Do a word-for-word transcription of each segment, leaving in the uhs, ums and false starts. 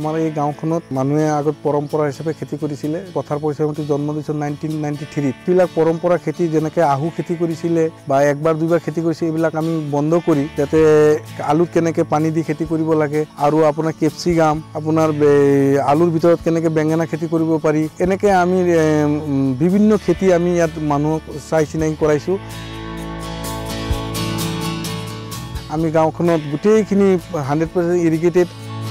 আমাৰ এই গাঁওখনত মানুহে আগত পৰম্পৰা হিচাপে খেতি কৰিছিলে পথাৰ পৰিশ্ৰমী জন্ম দিছিল নাইনটিন নাইনটি থ্ৰী এইবিলাক পৰম্পৰা খেতি যেনেকৈ আহু খেতি কৰিছিলে বা একবাৰ দুইবাৰ খেতি কৰিছে এইবিলাক আমি বন্ধ কৰি যাতে আলুত কেনেকৈ পানী দি খেতি কৰিব লাগে আৰু আপোনাৰ কেপচিকাম আপোনাৰ আলুৰ ভিতৰত কেনেকৈ বেঙেনা খেতি কৰিব পাৰি এনেকৈ আমি বিভিন্ন খেতি আমি ইয়াত মানুহক চাই চিনাকি কৰাইছোঁ আমি গাঁওখনত গোটেইখিনি হাণ্ড্ৰেড পাৰ্চেণ্ট ইৰিগেটেড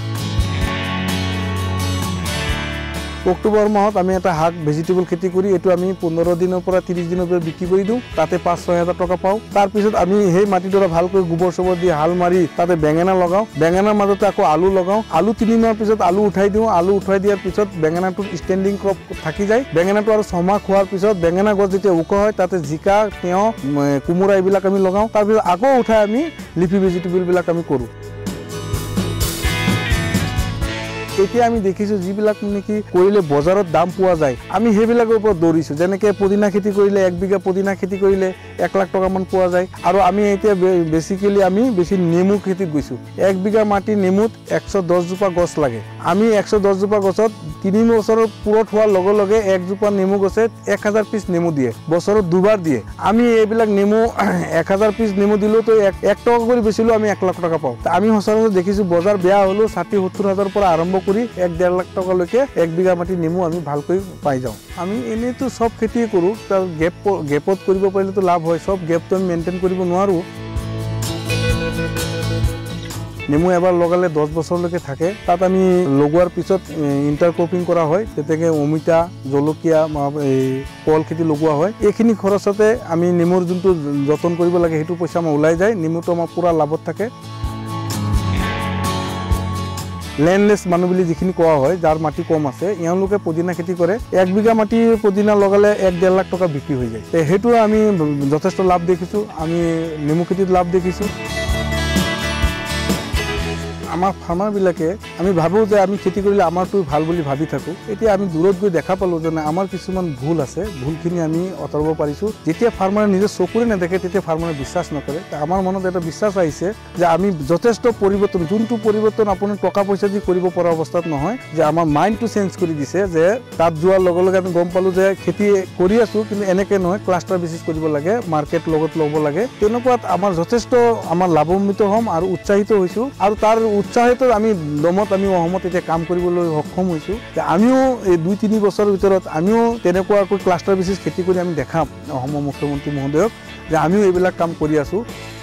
অক্টোবৰ মাহত আমি এটা শাক ভেজিটেবল খেতি কৰি এইটো আমি পোন্ধৰ দিনৰ পৰা ত্ৰিশ দিনৰ পৰা বিক্ৰী কৰি দিওঁ তাতে পাঁচ ছয় হাজাৰ টকা পাওঁ তাৰপিছত আমি সেই মাটিডৰা ভালকৈ গোবৰ চোবৰ দি হাল মাৰি তাতে বেঙেনা লগাওঁ বেঙেনাৰ মাজতে আকৌ আলু লগাওঁ আলু তিনি মাহৰ পিছত আলু উঠাই দিওঁ আলু উঠাই দিয়াৰ পিছত বেঙেনাটো ষ্টেণ্ডিং ক্ৰপ থাকি যায় বেঙেনাটো আৰু ছমাহ খোৱাৰ পিছত বেঙেনা গছ যেতিয়া ওখ হয় তাতে জিকা তিয়ঁহ কোমোৰা এইবিলাক আমি লগাওঁ তাৰপিছত আকৌ উঠাই আমি লিফি ভেজিটেবলবিলাক আমি কৰোঁ এতিয়া আমি দেখিছোঁ যিবিলাক নেকি কৰিলে বজাৰত দাম পোৱা যায় আমি সেইবিলাকৰ ওপৰত দৌৰিছোঁ যেনেকৈ পুদিনা খেতি কৰিলে এক বিঘা পুদিনা খেতি কৰিলে এক লাখ টকামান পোৱা যায় আৰু আমি এতিয়া বেচিকেলি আমি বেছি নেমু খেতিত গৈছোঁ এক বিঘা মাটি নেমুত একশ দহজোপা গছ লাগে আমি একশ দহজোপা গছত তিনি বছৰৰ পুৰত হোৱাৰ লগে লগে একজোপা নেমু গছে এক হাজাৰ পিচ নেমু দিয়ে বছৰত দুবাৰ দিয়ে আমি এইবিলাক নেমু এক হাজাৰ পিচ নেমু দিলেও তো এক টকা কৰি বেচিলেও আমি এক লাখ টকা পাওঁ আমি সচৰাচৰ দেখিছোঁ বজাৰ বেয়া হ'লেও ষাঠি সত্তৰ হাজাৰ পৰা আৰম্ভ কৰি এক ডেৰ লাখ টকালৈকে এক বিঘা মাটি নেমু আমি ভালকৈ পাই যাওঁ আমি এনেইতো চব খেতিয়ে কৰোঁ তাৰ গেপ গেপত কৰিব পাৰিলেতো লাভ হয় চব গেপটো আমি মেইনটেইন কৰিব নোৱাৰোঁ নেমু এবাৰ লগালে দহ বছৰলৈকে থাকে তাত আমি লগোৱাৰ পিছত ইণ্টাৰক্ৰপিং কৰা হয় যেনেকৈ অমিতা জলকীয়া এই কল খেতি লগোৱা হয় এইখিনি খৰচতে আমি নেমুৰ যোনটো যতন কৰিব লাগে সেইটো পইচা আমাৰ ওলাই যায় নেমুটো আমাৰ পূৰা লাভত থাকে লেণ্ডলেছ মানুহ বুলি যিখিনি কোৱা হয় যাৰ মাটি কম আছে এওঁলোকে পুদিনা খেতি কৰে এক বিঘা মাটি পুদিনা লগালে এক ডেৰ লাখ টকা বিক্ৰী হৈ যায় সেইটো আমি যথেষ্ট লাভ দেখিছোঁ আমি নেমু খেতিত লাভ দেখিছোঁ আমাৰ ফাৰ্মাৰবিলাকে আমি ভাবোঁ যে আমি খেতি কৰিলে আমাৰটো ভাল বুলি ভাবি থাকোঁ এতিয়া আমি দূৰত গৈ দেখা পালোঁ যে আমাৰ কিছুমান ভুল আছে ভুলখিনি আমি আঁতৰাব পাৰিছোঁ যেতিয়া ফাৰ্মাৰে নিজৰ চকুৰে নেদেখে তেতিয়া ফাৰ্মাৰে বিশ্বাস নকৰে আমাৰ মনত এটা বিশ্বাস আহিছে যে আমি যথেষ্ট পৰিৱৰ্তন যোনটো পৰিৱৰ্তন আপুনি টকা পইচা দি কৰিব পৰা অৱস্থাত নহয় যে আমাৰ মাইণ্ডটো চেঞ্জ কৰি দিছে যে তাত যোৱাৰ লগে লগে আমি গম পালোঁ যে খেতি কৰি আছোঁ কিন্তু এনেকৈ নহয় ক্লাষ্টাৰ বেচিছ কৰিব লাগে মাৰ্কেট লগত ল'ব লাগে তেনেকুৱাত আমাৰ যথেষ্ট আমাৰ লাভান্বিত হ'ম আৰু উৎসাহিত হৈছোঁ আৰু তাৰ উৎসাহিত আমি দমত আমি অসমত এতিয়া কাম কৰিবলৈ সক্ষম হৈছোঁ যে আমিও এই দুই তিনি বছৰৰ ভিতৰত আমিও তেনেকুৱাকৈ ক্লাষ্টাৰ বেচিছ খেতি কৰি আমি দেখাম অসমৰ মুখ্যমন্ত্ৰী মহোদয়ক যে আমিও এইবিলাক কাম কৰি আছোঁ